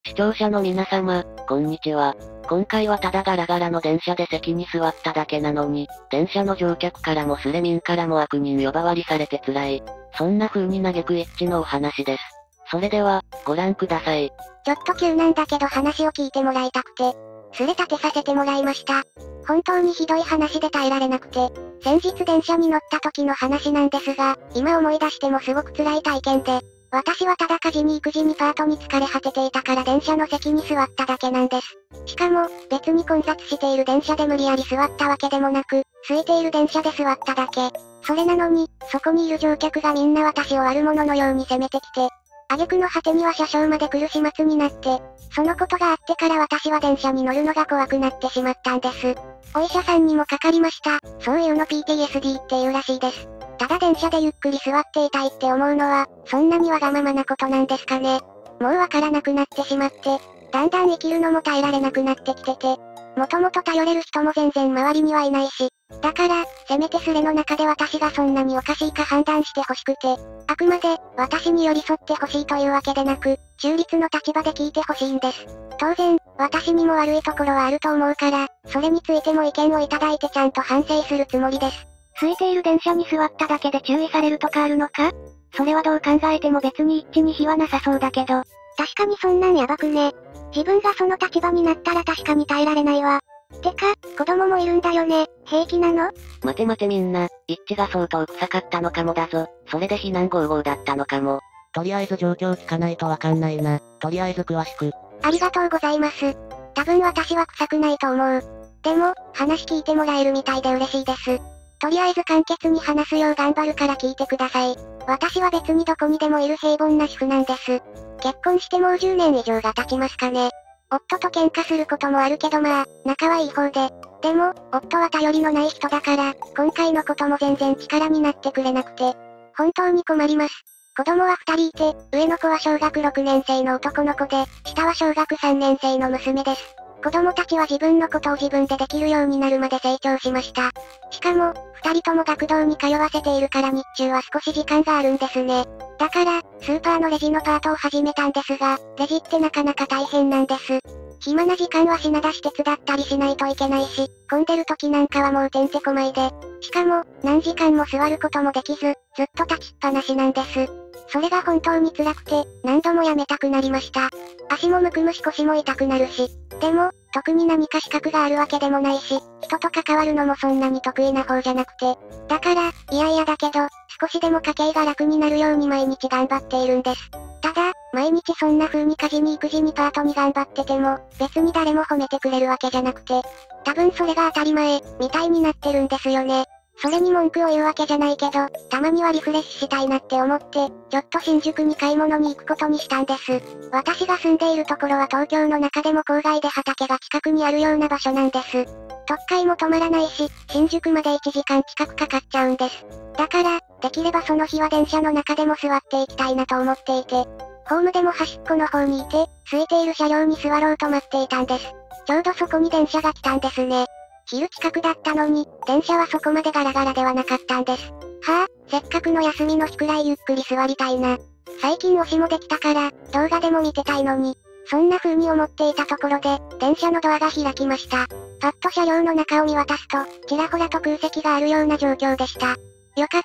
視聴者の皆様、こんにちは。今回はただガラガラの電車で席に座っただけなのに、電車の乗客からもスレ民からも悪人呼ばわりされて辛い。そんな風に嘆く一致のお話です。それでは、ご覧ください。 ちょっと急なんだけど話を聞いてもらいたくて、すれ立てさせてもらいました。本当にひどい話で耐えられなくて、先日電車に乗った時の話なんですが、今思い出してもすごく辛い体験で、私はただ家事に育児にパートに疲れ果てていたから電車の席に座っただけなんです。しかも、別に混雑している電車で無理やり座ったわけでもなく、空いている電車で座っただけ。それなのに、そこにいる乗客がみんな私を悪者のように責めてきて、挙句の果てには車掌まで来る始末になって、そのことがあってから私は電車に乗るのが怖くなってしまったんです。お医者さんにもかかりました。そういうの PTSD っていうらしいです。ただ電車でゆっくり座っていたいって思うのは、そんなにわがままなことなんですかね。もうわからなくなってしまって、だんだん生きるのも耐えられなくなってきてて、もともと頼れる人も全然周りにはいないし、だから、せめてスレの中で私がそんなにおかしいか判断してほしくて、あくまで、私に寄り添ってほしいというわけでなく、中立の立場で聞いてほしいんです。当然、私にも悪いところはあると思うから、それについても意見をいただいてちゃんと反省するつもりです。空いている電車に座っただけで注意されるとかあるのか？それはどう考えても別に一致に非はなさそうだけど。確かにそんなんやばくね。自分がその立場になったら確かに耐えられないわ。てか、子供もいるんだよね。平気なの？ 待て待てみんな、一致が相当臭かったのかもだぞ。それで避難合々だったのかも。とりあえず状況聞かないとわかんないな。とりあえず詳しく。 ありがとうございます。多分私は臭くないと思う。でも、話聞いてもらえるみたいで嬉しいです。とりあえず簡潔に話すよう頑張るから聞いてください。私は別にどこにでもいる平凡な主婦なんです。結婚してもう10年以上が経ちますかね。夫と喧嘩することもあるけどまあ、仲はいい方で。でも、夫は頼りのない人だから、今回のことも全然力になってくれなくて。本当に困ります。子供は2人いて、上の子は小学6年生の男の子で、下は小学3年生の娘です。子供たちは自分のことを自分でできるようになるまで成長しました。しかも、2人とも学童に通わせているから日中は少し時間があるんですね。だから、スーパーのレジのパートを始めたんですが、レジってなかなか大変なんです。暇な時間は品出し手伝ったりしないといけないし、混んでる時なんかはもうてんてこまいで。しかも、何時間も座ることもできず、ずっと立ちっぱなしなんです。それが本当に辛くて、何度もやめたくなりました。足もむくむし腰も痛くなるし。でも、特に何か資格があるわけでもないし、人と関わるのもそんなに得意な方じゃなくて。だから、いやいやだけど、少しでも家計が楽になるように毎日頑張っているんです。ただ、毎日そんな風に家事に育児にパートに頑張ってても、別に誰も褒めてくれるわけじゃなくて、多分それが当たり前、みたいになってるんですよね。それに文句を言うわけじゃないけど、たまにはリフレッシュしたいなって思って、ちょっと新宿に買い物に行くことにしたんです。私が住んでいるところは東京の中でも郊外で畑が近くにあるような場所なんです。特快も止まらないし、新宿まで1時間近くかかっちゃうんです。だから、できればその日は電車の中でも座っていきたいなと思っていて、ホームでも端っこの方にいて、空いている車両に座ろうと待っていたんです。ちょうどそこに電車が来たんですね。昼近くだったのに、電車はそこまでガラガラではなかったんです。はぁ、せっかくの休みの日くらいゆっくり座りたいな。最近推しもできたから、動画でも見てたいのに。そんな風に思っていたところで、電車のドアが開きました。パッと車両の中を見渡すと、ちらほらと空席があるような状況でした。よかった、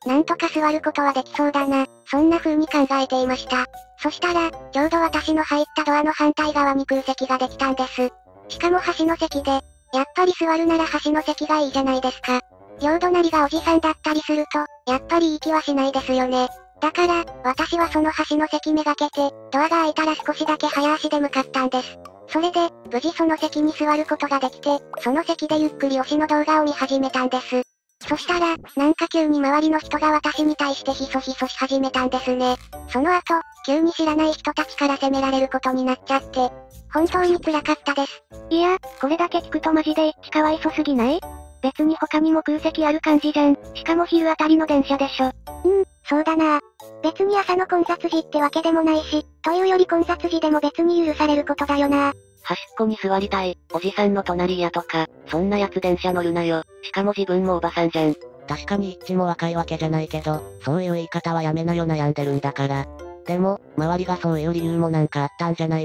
なんとか座ることはできそうだな、そんな風に考えていました。そしたら、ちょうど私の入ったドアの反対側に空席ができたんです。しかも端の席で、やっぱり座るなら端の席がいいじゃないですか。両隣がおじさんだったりすると、やっぱりいい気はしないですよね。だから、私はその端の席めがけて、ドアが開いたら少しだけ早足で向かったんです。それで、無事その席に座ることができて、その席でゆっくり推しの動画を見始めたんです。そしたら、なんか急に周りの人が私に対してひそひそし始めたんですね。その後、急に知らない人たちから責められることになっちゃって、本当に辛かったです。いや、これだけ聞くとマジで一致かわいそすぎない？別に他にも空席ある感じじゃん。しかも昼あたりの電車でしょ。そうだな。別に朝の混雑時ってわけでもないし、というより混雑時でも別に許されることだよな。 端っこに座りたい、おじさんの隣やとか、そんなやつ電車乗るなよ。しかも自分もおばさんじゃん。確かに一致も若いわけじゃないけど、そういう言い方はやめなよ悩んでるんだから。でも、周りがそういう理由もなんかあったんじゃないの？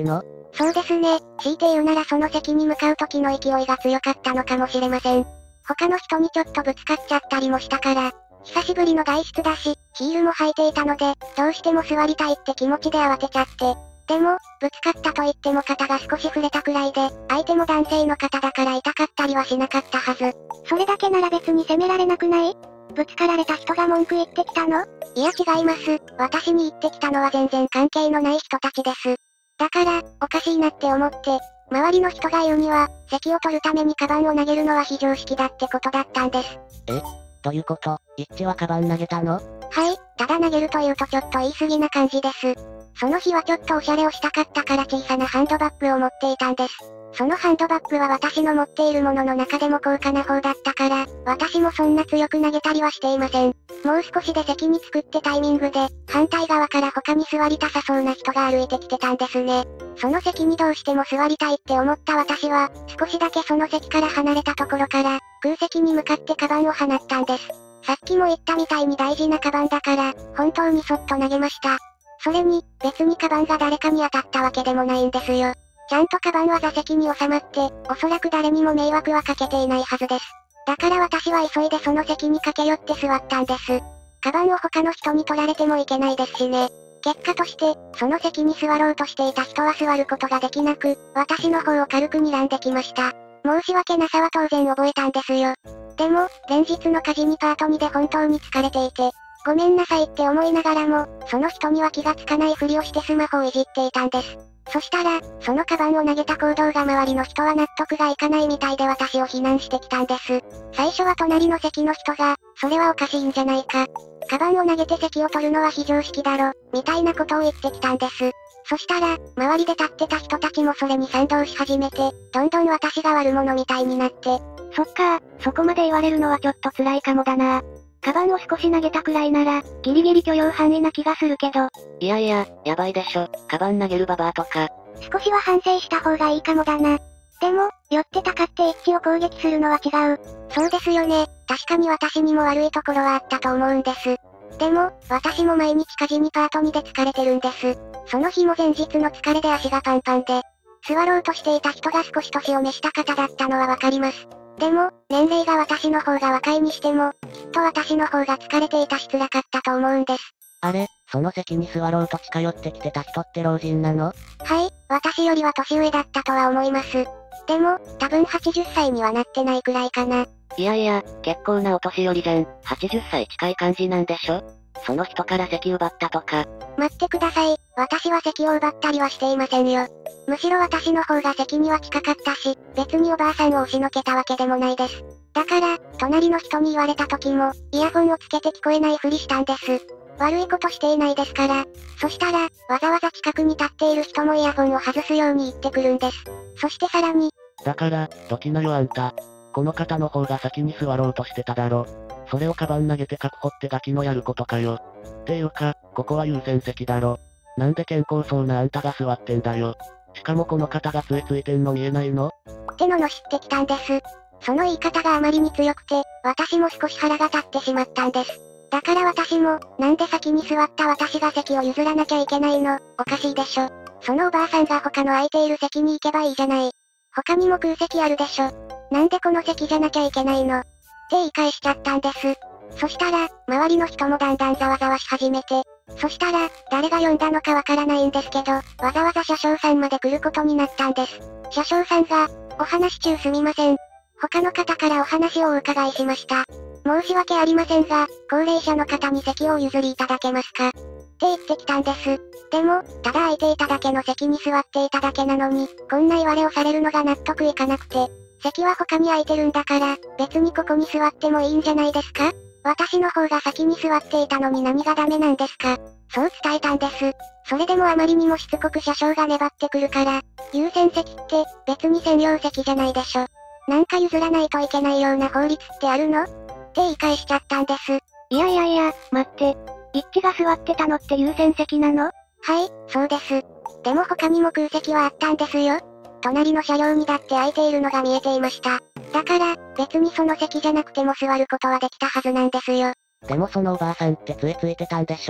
そうですね。強いて言うならその席に向かう時の勢いが強かったのかもしれません。他の人にちょっとぶつかっちゃったりもしたから、久しぶりの外出だし、ヒールも履いていたので、どうしても座りたいって気持ちで慌てちゃって。でも、ぶつかったと言っても肩が少し触れたくらいで、相手も男性の方だから痛かったりはしなかったはず。それだけなら別に責められなくない？ぶつかられた人が文句言ってきたの？いや違います。私に言ってきたのは全然関係のない人たちです。だから、おかしいなって思って、周りの人が言うには、席を取るためにカバンを投げるのは非常識だってことだったんです。 どういうこと？一致はカバン投げたの？ はい、ただ投げるというとちょっと言い過ぎな感じです。その日はちょっとおしゃれをしたかったから小さなハンドバッグを持っていたんです。そのハンドバッグは私の持っているものの中でも高価な方だったから、私もそんな強く投げたりはしていません。もう少しで席に着くってタイミングで、反対側から他に座りたさそうな人が歩いてきてたんですね。その席にどうしても座りたいって思った私は、少しだけその席から離れたところから、空席に向かってカバンを放ったんです。さっきも言ったみたいに大事なカバンだから、本当にそっと投げました。それに、別にカバンが誰かに当たったわけでもないんですよ。ちゃんとカバンは座席に収まって、おそらく誰にも迷惑はかけていないはずです。だから私は急いでその席に駆け寄って座ったんです。カバンを他の人に取られてもいけないですしね。結果として、その席に座ろうとしていた人は座ることができなく、私の方を軽く睨んできました。申し訳なさは当然覚えたんですよ。でも、連日の家事にパート2で本当に疲れていて、ごめんなさいって思いながらも、その人には気がつかないふりをしてスマホをいじっていたんです。そしたら、そのカバンを投げた行動が周りの人は納得がいかないみたいで私を非難してきたんです。最初は隣の席の人が、それはおかしいんじゃないか。カバンを投げて席を取るのは非常識だろ、みたいなことを言ってきたんです。そしたら、周りで立ってた人たちもそれに賛同し始めて、どんどん私が悪者みたいになって。そっか、そこまで言われるのはちょっと辛いかもだな。カバンを少し投げたくらいなら、ギリギリ許容範囲な気がするけど。 いやいや、やばいでしょ。カバン投げるババアとか。 少しは反省した方がいいかもだな。でも、寄ってたかって一致を攻撃するのは違う。そうですよね。確かに私にも悪いところはあったと思うんです。でも、私も毎日家事にパート2で疲れてるんです。その日も前日の疲れで足がパンパンで、座ろうとしていた人が少し年を召した方だったのはわかります。でも、年齢が私の方が若いにしても、きっと私の方が疲れていたし辛かったと思うんです。 あれ、その席に座ろうと近寄ってきてた人って老人なの？ はい、私よりは年上だったとは思います。でも、多分80歳にはなってないくらいかな。 いやいや、結構なお年寄りじゃん。80歳近い感じなんでしょ？その人から席奪ったとか。 待ってください。私は席を奪ったりはしていませんよ。むしろ私の方が席には近かったし、別におばあさんを押しのけたわけでもないです。だから、隣の人に言われた時も、イヤホンをつけて聞こえないふりしたんです。悪いことしていないですから。そしたら、わざわざ近くに立っている人もイヤホンを外すように言ってくるんです。そしてさらに。 だから、どきなよあんた。この方の方が先に座ろうとしてただろ。それをカバン投げて確保ってガキのやることかよ。っていうか、ここは優先席だろ。なんで健康そうなあんたが座ってんだよ。しかもこの方が杖ついてんの見えないの？ っての知ってきたんです。その言い方があまりに強くて、私も少し腹が立ってしまったんです。だから私も、なんで先に座った私が席を譲らなきゃいけないの？おかしいでしょ。そのおばあさんが他の空いている席に行けばいいじゃない。他にも空席あるでしょ。なんでこの席じゃなきゃいけないの？って言い返しちゃったんです。そしたら、周りの人もだんだんざわざわし始めて、そしたら、誰が呼んだのかわからないんですけど、わざわざ車掌さんまで来ることになったんです。車掌さんが、お話中すみません。他の方からお話をお伺いしました。申し訳ありませんが、高齢者の方に席を譲りいただけますか？って言ってきたんです。でも、ただ空いていただけの席に座っていただけなのに、こんな言われをされるのが納得いかなくて、席は他に空いてるんだから、別にここに座ってもいいんじゃないですか？私の方が先に座っていたのに何がダメなんですか？そう伝えたんです。それでもあまりにもしつこく車掌が粘ってくるから、優先席って別に専用席じゃないでしょ。なんか譲らないといけないような法律ってあるの？って言い返しちゃったんです。 いやいやいや、待って。一致が座ってたのって優先席なの？ はい、そうです。でも他にも空席はあったんですよ。隣の車両にだって空いているのが見えていました。だから、別にその席じゃなくても座ることはできたはずなんですよ。 でもそのおばあさんって杖ついてたんでしょ？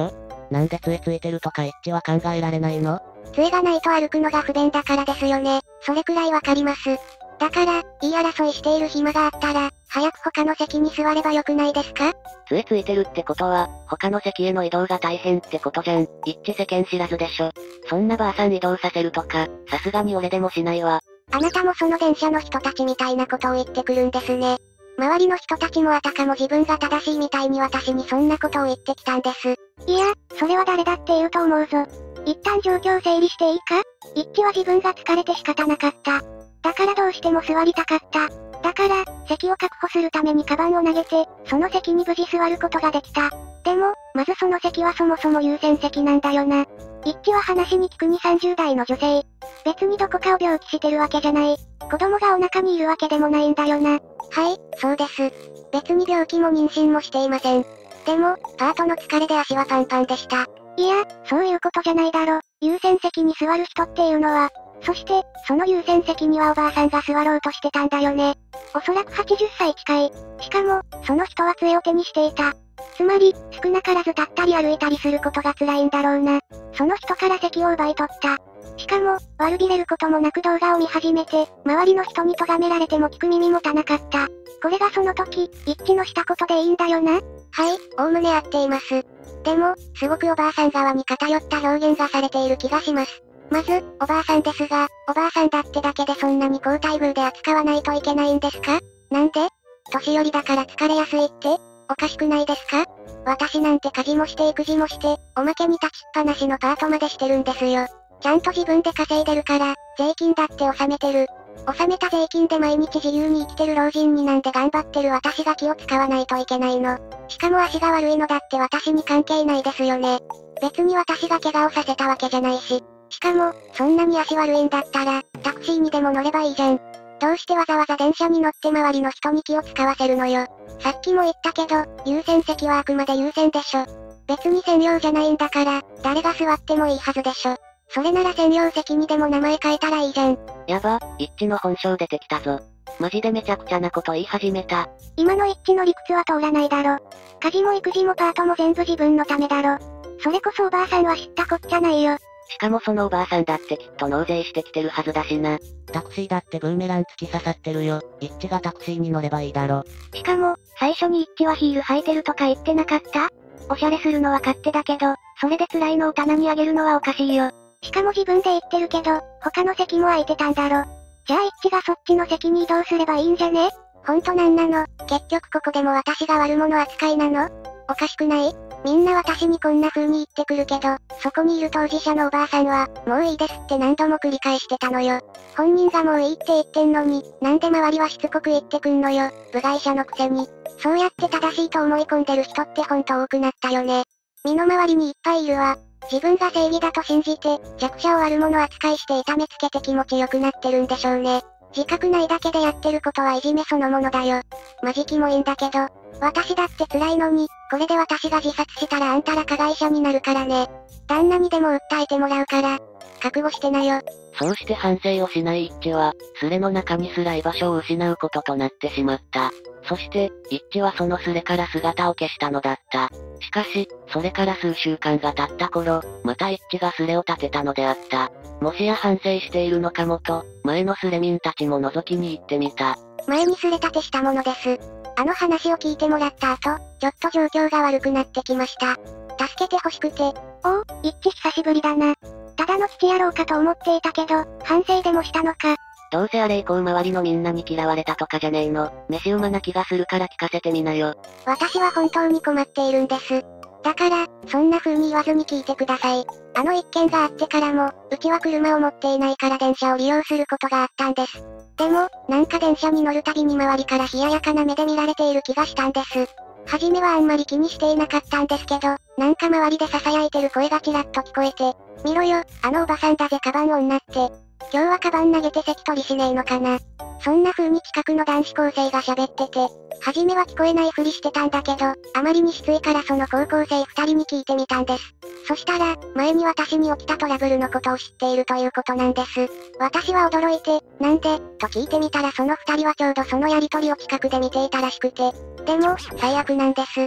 なんで杖ついてるとか一致は考えられないの？ 杖がないと歩くのが不便だからですよね。それくらいわかります。だから、言い争いしている暇があったら、早く他の席に座ればよくないですか？ 杖ついてるってことは、他の席への移動が大変ってことじゃん。一致世間知らずでしょ。そんなばあさん移動させるとか、さすがに俺でもしないわ。 あなたもその電車の人たちみたいなことを言ってくるんですね。周りの人たちもあたかも自分が正しいみたいに私にそんなことを言ってきたんです。 いや、それは誰だって言うと思うぞ。一旦状況整理していいか？一致は自分が疲れて仕方なかった。だからどうしても座りたかった。だから、席を確保するためにカバンを投げて、その席に無事座ることができた。でも、まずその席はそもそも優先席なんだよな。一致は話に聞く2、30代の女性。別にどこかを病気してるわけじゃない。子供がお腹にいるわけでもないんだよな。 はい、そうです。別に病気も妊娠もしていません。でも、パートの疲れで足はパンパンでした。 いや、そういうことじゃないだろ。優先席に座る人っていうのは、そして、その優先席にはおばあさんが座ろうとしてたんだよね。おそらく80歳近い。しかも、その人は杖を手にしていた。つまり、少なからず立ったり歩いたりすることが辛いんだろうな。その人から席を奪い取った。しかも、悪びれることもなく動画を見始めて、周りの人に咎められても聞く耳持たなかった。これがその時、一致のしたことでいいんだよな。 はい、おおむね合っています。でも、すごくおばあさん側に偏った表現がされている気がします。まず、おばあさんですが、おばあさんだってだけでそんなに高待遇で扱わないといけないんですか？なんで？年寄りだから疲れやすいって？おかしくないですか？私なんて家事もして育児もして、おまけに立ちっぱなしのパートまでしてるんですよ。ちゃんと自分で稼いでるから、税金だって納めてる。納めた税金で毎日自由に生きてる老人になんで頑張ってる私が気を使わないといけないの。しかも足が悪いのだって私に関係ないですよね。別に私が怪我をさせたわけじゃないし。しかも、そんなに足悪いんだったら、タクシーにでも乗ればいいじゃん。どうしてわざわざ電車に乗って周りの人に気を使わせるのよ。さっきも言ったけど、優先席はあくまで優先でしょ。別に専用じゃないんだから、誰が座ってもいいはずでしょ。それなら専用席にでも名前変えたらいいじゃん。 やば、一致の本性出てきたぞ。マジでめちゃくちゃなこと言い始めた。 今の一致の理屈は通らないだろ。家事も育児もパートも全部自分のためだろ。それこそおばあさんは知ったこっちゃないよ。 しかもそのおばあさんだってきっと納税してきてるはずだしな。タクシーだってブーメラン突き刺さってるよ。一致がタクシーに乗ればいいだろ。 しかも、最初に一致はヒール履いてるとか言ってなかった？おしゃれするのは勝手だけど、それで辛いのを棚にあげるのはおかしいよ。しかも自分で言ってるけど、他の席も空いてたんだろ。じゃあ一致がそっちの席に移動すればいいんじゃね？ ほんとなんなの？結局ここでも私が悪者扱いなの？おかしくない？みんな私にこんな風に言ってくるけど、そこにいる当事者のおばあさんは、もういいですって何度も繰り返してたのよ。本人がもういいって言ってんのに、なんで周りはしつこく言ってくんのよ。部外者のくせに。そうやって正しいと思い込んでる人ってほんと多くなったよね。身の回りにいっぱいいるわ。自分が正義だと信じて、弱者を悪者扱いして痛めつけて気持ちよくなってるんでしょうね。自覚ないだけでやってることはいじめそのものだよ。マジキもいいんだけど、私だって辛いのに、これで私が自殺したらあんたら加害者になるからね。旦那にでも訴えてもらうから、覚悟してなよ。 そうして反省をしない一致は、スレの中にすら居場所を失うこととなってしまった。そして、一致はそのスレから姿を消したのだった。しかし、それから数週間が経った頃、また一致がスレを立てたのであった。もしや反省しているのかもと、前のスレ民たちも覗きに行ってみた。 前にスレ立てしたものです。あの話を聞いてもらった後、ちょっと状況が悪くなってきました。助けて欲しくて。 おお、一致久しぶりだな。ただの父やろうかと思っていたけど、反省でもしたのか。 どうせあれ以降周りのみんなに嫌われたとかじゃねえの。飯馬な気がするから聞かせてみなよ。 私は本当に困っているんです。だから、そんな風に言わずに聞いてください。あの一件があってからも、うちは車を持っていないから電車を利用することがあったんです。でも、なんか電車に乗るたびに周りから冷ややかな目で見られている気がしたんです。はじめはあんまり気にしていなかったんですけど、なんか周りで囁いてる声がちらっと聞こえて、見ろよ、あのおばさんだぜカバン女って。今日はカバン投げて席取りしねえのかな。そんな風に近くの男子高生が喋ってて、はじめは聞こえないふりしてたんだけど、あまりに失意からその高校生二人に聞いてみたんです。そしたら、前に私に起きたトラブルのことを知っているということなんです。私は驚いて、なんでと聞いてみたらその二人はちょうどそのやりとりを近くで見ていたらしくて。でも、最悪なんです。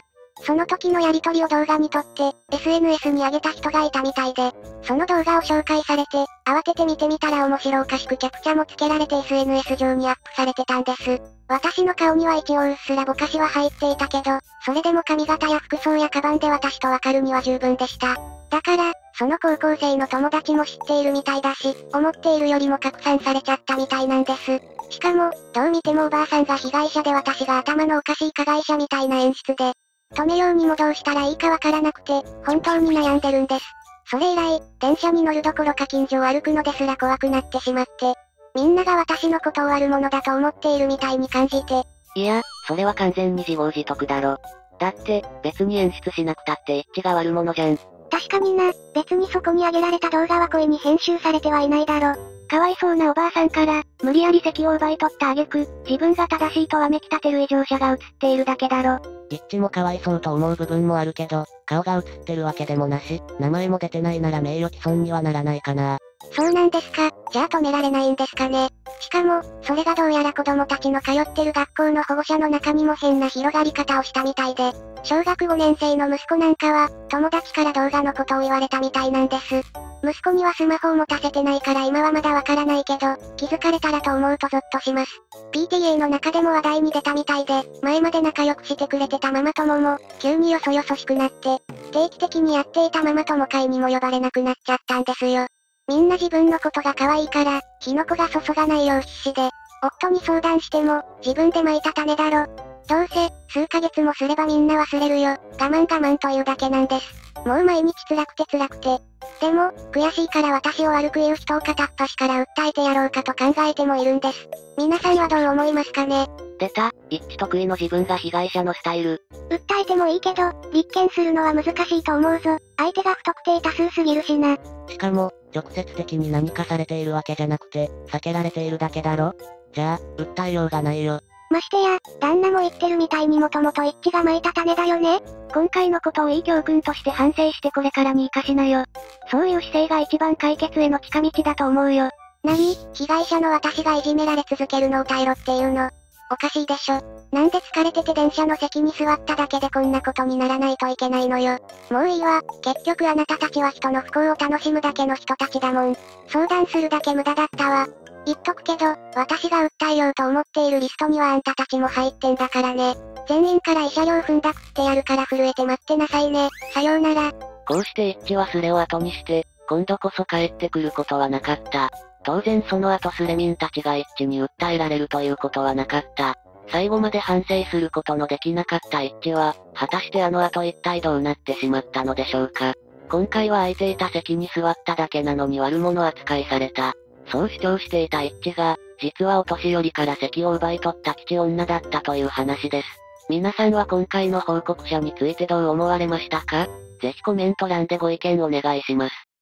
その時のやりとりを動画に撮って、SNS に上げた人がいたみたいで、その動画を紹介されて、慌てて見てみたら面白おかしくキャプチャもつけられて SNS 上にアップされてたんです。私の顔には一応うっすらぼかしは入っていたけど、それでも髪型や服装やカバンで私とわかるには十分でした。だから、その高校生の友達も知っているみたいだし、思っているよりも拡散されちゃったみたいなんです。しかも、どう見てもおばあさんが被害者で私が頭のおかしい加害者みたいな演出で、止めようにもどうしたらいいかわからなくて、本当に悩んでるんです。それ以来、電車に乗るどころか近所を歩くのですら怖くなってしまって、みんなが私のことを悪者だと思っているみたいに感じて。 いや、それは完全に自業自得だろ。だって、別に演出しなくたって一致が悪者じゃん。 確かにな、別にそこに上げられた動画は故意に編集されてはいないだろ。かわいそうなおばあさんから、無理やり席を奪い取った挙句、自分が正しいとわめき立てる異常者が映っているだけだろ。 一致もかわいそうと思う部分もあるけど、顔が映ってるわけでもなし、名前も出てないなら名誉毀損にはならないかな。 そうなんですか、じゃあ止められないんですかね。しかも、それがどうやら子供たちの通ってる学校の保護者の中にも変な広がり方をしたみたいで、小学5年生の息子なんかは、友達から動画のことを言われたみたいなんです。息子にはスマホを持たせてないから今はまだわからないけど、気づかれたらと思うとゾッとします。PTA の中でも話題に出たみたいで、前まで仲良くしてくれてたママ友も、急によそよそしくなって、定期的にやっていたママ友会にも呼ばれなくなっちゃったんですよ。みんな自分のことが可愛いから、火の粉が注がないよう必死で、夫に相談しても、自分で蒔いた種だろ。どうせ、数ヶ月もすればみんな忘れるよ。我慢というだけなんです。もう毎日辛くて。でも、悔しいから私を悪く言う人を片っ端から訴えてやろうかと考えてもいるんです。皆さんはどう思いますかね？ 出た、一致得意の自分が被害者のスタイル。 訴えてもいいけど、立件するのは難しいと思うぞ。相手が不特定多数すぎるしな。 しかも、直接的に何かされているわけじゃなくて、避けられているだけだろ？じゃあ、訴えようがないよ。 ましてや、旦那も言ってるみたいにもともと一致が蒔いた種だよね。今回のことをいい教訓として反省してこれからに活かしなよ。そういう姿勢が一番解決への近道だと思うよ。 被害者の私がいじめられ続けるのを耐えろっていうの。おかしいでしょ。なんで疲れてて電車の席に座っただけでこんなことにならないといけないのよ。もういいわ。結局あなたたちは人の不幸を楽しむだけの人たちだもん。相談するだけ無駄だったわ。言っとくけど、私が訴えようと思っているリストにはあんたたちも入ってんだからね。全員から慰謝料踏んだくってやるから震えて待ってなさいね。さようなら。 こうして一致はスレを後にして、今度こそ帰ってくることはなかった。当然その後スレ民たちが一致に訴えられるということはなかった。最後まで反省することのできなかった一致は、果たしてあの後一体どうなってしまったのでしょうか。今回は空いていた席に座っただけなのに悪者扱いされた。そう主張していた一致が、実はお年寄りから席を奪い取った吉女だったという話です。皆さんは今回の報告者についてどう思われましたか？ぜひコメント欄でご意見お願いします。